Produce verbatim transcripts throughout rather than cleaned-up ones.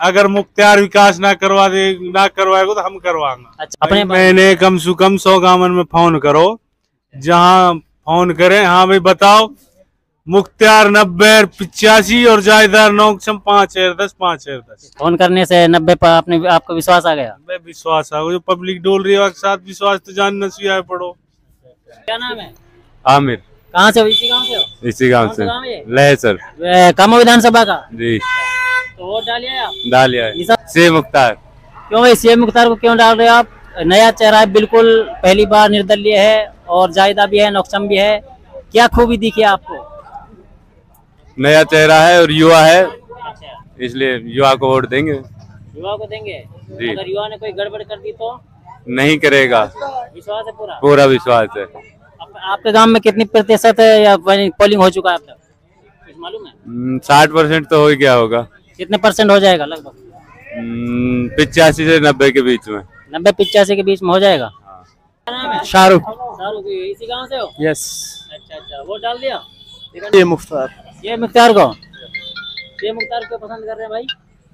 अगर मुख्तार विकास ना करवा दे ना करवाएगा तो हम करवाएंगे। अच्छा, अपने मैंने कम से कम सौ गाँव में फोन करो, जहाँ फोन करें हाँ भाई बताओ मुख्तार नब्बे पिचासी और जायदार नौक्षम पाँच हजार दस पाँच हजार दस। फोन करने से नब्बे पर आपने आपको विश्वास आ गया? मैं विश्वास आ जो पब्लिक डोल रही है के साथ विश्वास तो जानना चाहिए पड़ो। क्या नाम है? आमिर। कहाँ से हो? इसी गांव से हो? इसी गांव से लहे सर कामो विधानसभा का जी। तो वोट डालिए आप? डालिया से मुख्तार। क्यों भाई सी मुख्तार को क्यों डाल रहे हो आप? नया चेहरा है, बिल्कुल पहली बार निर्दलीय है और जायदा भी है, नौक्षम भी है। क्या खूबी दिखी आपको? नया चेहरा है और युवा है, इसलिए युवा को वोट देंगे। युवा को देंगे जी। अगर युवा ने कोई गड़बड़ कर दी तो नहीं करेगा। विश्वास है पूरा? पूरा विश्वास है। आप, आपके गांव में कितनी प्रतिशत है या पोलिंग हो चुका है अब तक, कुछ मालूम है? साठ परसेंट तो हो ही गया होगा। कितने परसेंट हो जाएगा लगभग? पिचासी से नब्बे के बीच में। नब्बे पिचासी के बीच में हो जाएगा। शाहरुख। शाहरुख इसी गांव से हो? यस। अच्छा अच्छा, वोट डाल दिया? ये मुख्तार। ये मुख्तार को ये मुख्तार को पसंद कर रहे हैं भाई?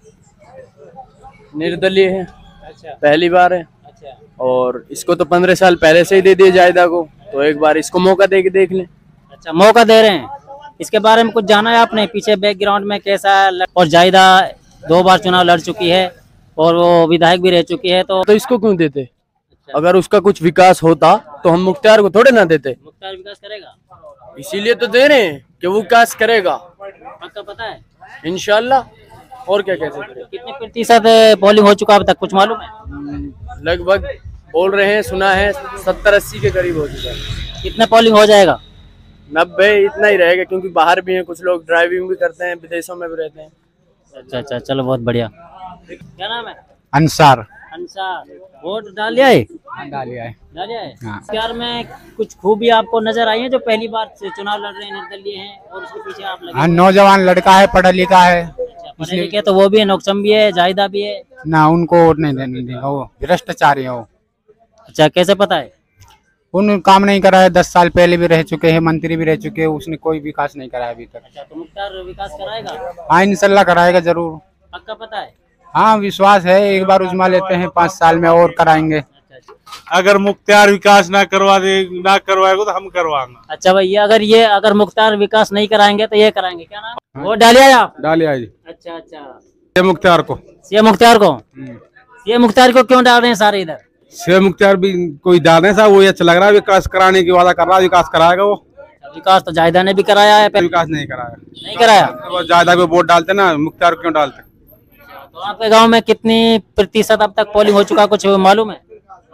निर्दलीय है। अच्छा, पहली बार है। अच्छा, और इसको तो पंद्रह साल पहले से ही दे दिए जायदा को, तो एक बार इसको मौका दे के देख लें। अच्छा, मौका दे रहे हैं। इसके बारे में कुछ जाना है आपने? पीछे बैकग्राउंड में कैसा है? और जायदा दो बार चुनाव लड़ चुकी है और वो विधायक भी रह चुकी है, तो तो इसको क्यों देते? अच्छा। अगर उसका कुछ विकास होता तो हम मुख्तार को थोड़े ना देते। मुख्तार विकास करेगा, इसीलिए तो दे रहे हैं कि वो विकास करेगा। पक्का पता है? इंशाल्लाह। और क्या कह सकते हैं? कितने प्रतिशत पोलिंग हो चुका अब तक, कुछ मालूम है? लगभग बोल रहे हैं, सुना है सत्तर अस्सी के करीब हो चुका है। कितना पोलिंग हो जाएगा? नब्बे इतना ही रहेगा, क्योंकि बाहर भी हैं कुछ लोग, ड्राइविंग भी करते हैं, विदेशों में भी रहते हैं। अच्छा अच्छा, चलो बहुत बढ़िया। क्या नाम है? अंसार। अंसार, वोट डाल लिया है? डालिया है। डालिया है। हाँ। प्यार में कुछ खूबी आपको नजर आई है जो पहली बार से चुनाव लड़ रहे हैं, निर्दलीय हैं और उसके पीछे आप लगे? हाँ, नौजवान लड़का है, पढ़ा लिखा है। अच्छा, पढ़े लिखे तो वो भी है, नौक्षम भी है, जायदा भी है ना, उनको वोट नहीं देने देगा, वो भ्रष्टाचारी है वो। अच्छा, कैसे पता है? उन काम नहीं करा है, दस साल पहले भी रह चुके हैं, मंत्री भी रह चुके हैं, उसने कोई विकास नहीं कराया अभी तक। अच्छा, तो मुख्तार विकास कराएगा? हाँ, इंशाल्लाह कराएगा जरूर। पक्का पता है? हाँ, विश्वास है, एक बार उजमा लेते हैं, पाँच साल में और कराएंगे। अच्छा अच्छा, अगर मुख्तार विकास ना करवा दे ना करवाएगा तो हम करवाएंगे। अच्छा भाई, ये अगर ये अगर मुख्तार विकास नहीं कराएंगे तो ये कराएंगे। क्या नाम? वोट डालिए आप? डालिया जी। अच्छा अच्छा, से मुख्तार को। सीएम मुख्तार को सीएम मुख्तार को क्यों डाल रहे हैं सारे इधर? से मुख्तार भी कोई डाल रहे साहब, वो अच्छा लग रहा है, विकास कराने की वादा कर रहा है, विकास कराएगा वो। विकास तो जायदा ने भी कराया है। विकास नहीं कराया। नहीं कराया? वो जायदा को वोट डालते ना, मुख्तार क्यों डालते? तो आपके गांव में कितनी प्रतिशत अब तक पोलिंग हो चुका, कुछ मालूम है?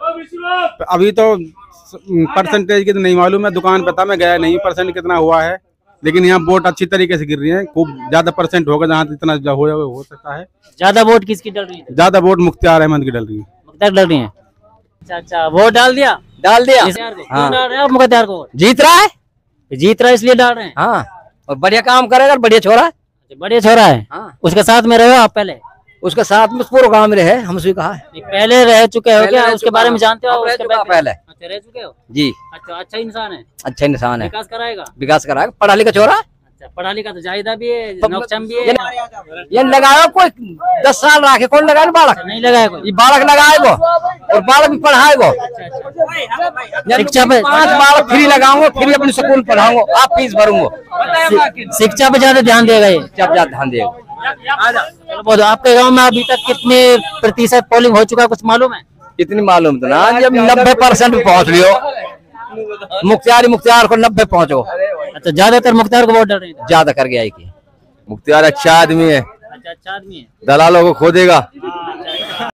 अभी तो परसेंटेज की तो नहीं मालूम है, दुकान पता मैं गया नहीं परसेंट कितना हुआ है, लेकिन यहाँ वोट अच्छी तरीके से गिर रही है, खूब ज्यादा परसेंट होगा, जहाँ इतना हो हो सकता है। ज्यादा वोट किसकी डल रही है? ज्यादा वोट मुख्तार अहमद की डल रही है। मुख्तार डल रही है? अच्छा अच्छा, वोट डाल दिया? डाल दिया। हाँ। डाल रहे हैं आप मुख्तार को? जीत रहा है, जीत रहा है इसलिए डाल रहे हैं। हाँ, और बढ़िया काम करेगा, बढ़िया छोरा। बढ़िया छोरा है। हाँ। उसके साथ में रहे हो आप पहले? उसके साथ में पूरा गांव में रहे, हमसे कहा है। पहले रह चुके हो क्या? उसके बारे में जानते हो? उसके पहले अच्छा, रह चुके हो जी। अच्छा, अच्छा इंसान है, अच्छा इंसान है, विकास कराएगा। विकास कराएगा, पढ़ा लिखा छोरा। अच्छा, पढ़ा लिखा तो जायदा भी है, नौक्षम भी है। ये लगाया कोई दस साल रखे, कौन लगाए? बालक नहीं लगाया कोई? ये बालक लगाए वो, और बालक भी पढ़ाए वो। शिक्षा पे पांच बालक फ्री लगाऊंगा, फ्री अपने स्कूल पढ़ाऊंगा, आप फीस भरूंगा। शिक्षा पे ज्यादा ध्यान देगा ये? ज्यादा ध्यान देगा। बहुत। आपके गांव में अभी तक कितने प्रतिशत पोलिंग हो चुका, कुछ मालूम है? इतनी मालूम तो ना, जब नब्बे परसेंट पहुँच लियो, मुख्तार मुख्तार को नब्बे पहुँचो। अच्छा, ज्यादातर मुख्तार को वोट डाल रहे हैं? ज्यादा कर गया है कि मुख्तार अच्छा आदमी है, अच्छा, अच्छा आदमी है, दलालों को खो देगा। हाँ,